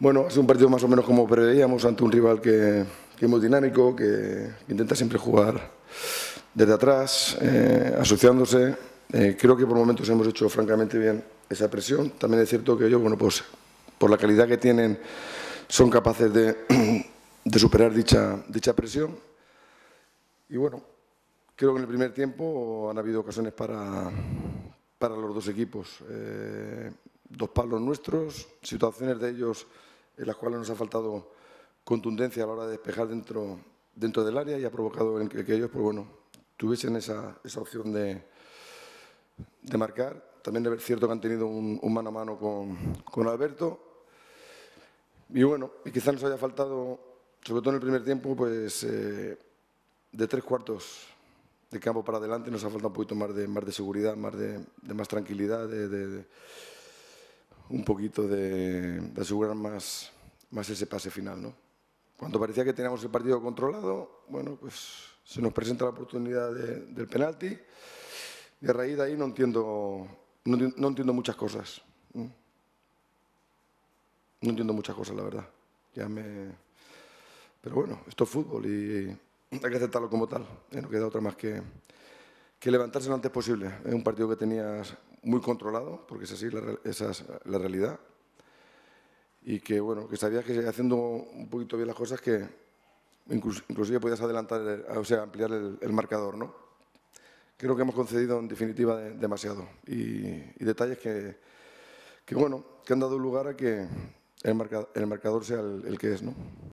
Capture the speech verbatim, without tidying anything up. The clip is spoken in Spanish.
Bueno, es un partido más o menos como preveíamos, ante un rival que, que es muy dinámico, que intenta siempre jugar desde atrás, eh, asociándose. Eh, creo que por momentos hemos hecho francamente bien esa presión. También es cierto que ellos, bueno, pues por la calidad que tienen, son capaces de, de superar dicha, dicha presión. Y bueno, creo que en el primer tiempo han habido ocasiones para, para los dos equipos. Eh, dos palos nuestros, situaciones de ellos en las cuales nos ha faltado contundencia a la hora de despejar dentro, dentro del área y ha provocado en que, que ellos, pues bueno, tuviesen esa, esa opción de, de marcar. También es cierto que han tenido un, un mano a mano con, con Alberto. Y bueno, y quizás nos haya faltado, sobre todo en el primer tiempo, pues eh, de tres cuartos de campo para adelante nos ha faltado un poquito más de, más de seguridad, más de, de más tranquilidad, de, de, de un poquito de, de asegurar más, más ese pase final, ¿no? Cuando parecía que teníamos el partido controlado, bueno, pues se nos presenta la oportunidad de, del penalti y a raíz de ahí no entiendo, no, no entiendo muchas cosas. ¿no? no entiendo muchas cosas, la verdad. Ya me... Pero bueno, esto es fútbol y hay que aceptarlo como tal. ¿eh? No queda otra más que, que levantarse lo antes posible. Es un partido que tenías muy controlado, porque es así, la, esa es la realidad. Y que, bueno, que sabías que haciendo un poquito bien las cosas que incluso, inclusive podías adelantar, el, o sea, ampliar el, el marcador, ¿no? Creo que hemos concedido, en definitiva, de, demasiado. Y, y detalles que, que, bueno, que han dado lugar a que el, marca, el marcador sea el, el que es, ¿no?